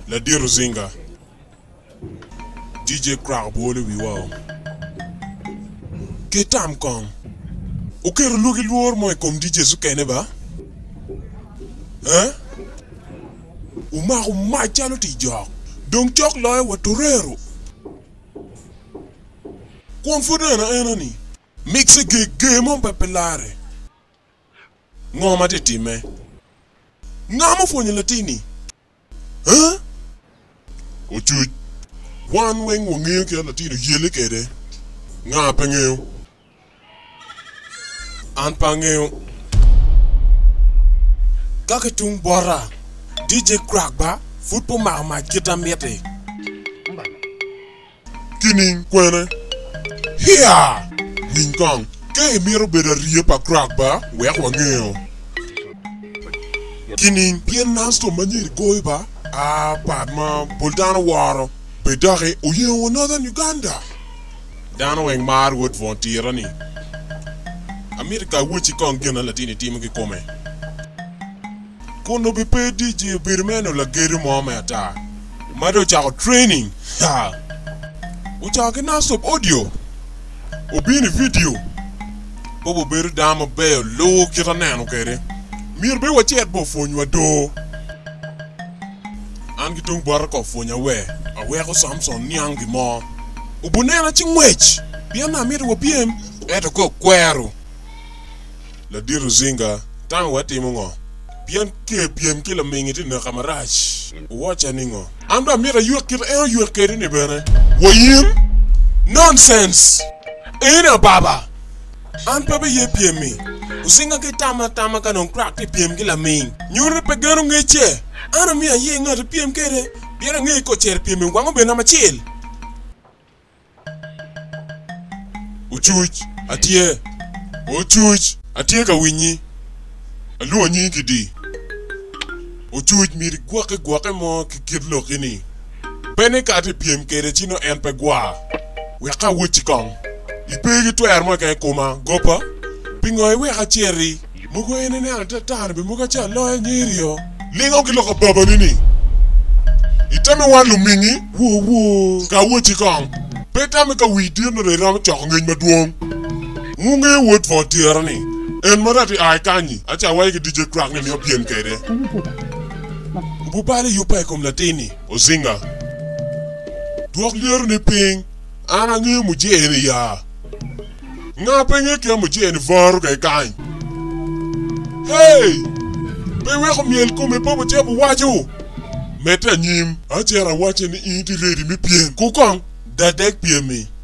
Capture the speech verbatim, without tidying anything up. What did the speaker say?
La di Rosinga. D J Crack bole wi wow. Ke tam kong. O ke lugi luor moy kom D J su kene ba? Hein? O ma ko ma chalo ti jok. Dong chok loy wa torero. Kon fodana enani. Mixe ge ge mon pepelare. Ngoma te time. Ngama fonye latini. Huh? Ochu. One wing wongi ke latini yele kede. Nga pengeo. An pangeo. Kake tung bora. D J Crack ba. Football ma ma kita mete. Kining kwene. Here. Ninkong. Ke miro beda rie pa Crack ba. Wek wangeo. Kining pien nasto manyiri goy ba. Ah, pad ma Buldana waro. Bedare uye Northern Uganda. Dana weng mar wood volunteer ni. America wuchi kong gena latini team ki kome. Kono be pe D J birmeno la geri mo ma ta. Mado chako training. Ha. Ucha ke na stop audio. Obini video. Bobo beru dama be lo kita nanu kere. Mir be wachet bo fonyo do. Angi tung bar ko fonya we. Awe ko Samson niangi mo. Ubunena chingwech. Bia na mir wo biem. Eto ko kwero. La di Rosinga. Tang wati mo. Bien ke bien kila mingiti na kamarach. Wacha ningo. Anda mira yu kira e yu kere ni bene. Wayim? Nonsense. Ina baba. An pebe ye piem mi. Usinga ke tama tama kanon Crack te piem kila ming. Nyure pe gano ngeche. Ana mia ye ngata piem kere. Biara nge ko cher piem mi wango bena machil. Uchuch. Atie. Uchuch. Atie ka winyi. Aluwa nyi kidi. Uchuch miri gwake gwake mo kikirlo kini. Bene kate piem kere chino enpe gwa. Weka wuchi kong. Ipegi to ermo kaya kuma. Gopa. Pingoy weka cheri. Mugo ene ne anta tane be muga cha loya nyirio. Linga kilo ka baba nini. Itame wan lumingi. Wo wo. Ka wuchi kong. Petame ka widir no re ram chok ngeny maduong. Ngunge wot for tierani. En marati ay kanyi. Acha waike D J Crack ni miyo pien kere. Bubale yupai kom latini. Ozinga. Duok lier ni ping. Ana nge muje eni ya. Nga penge kia muje eni varu kay kanyi. Hey! Pewe ko miel kome popo chebu waju. Meta nyim. Achera wache ni inti redi mi pien. Kukong. Dadek pien mi.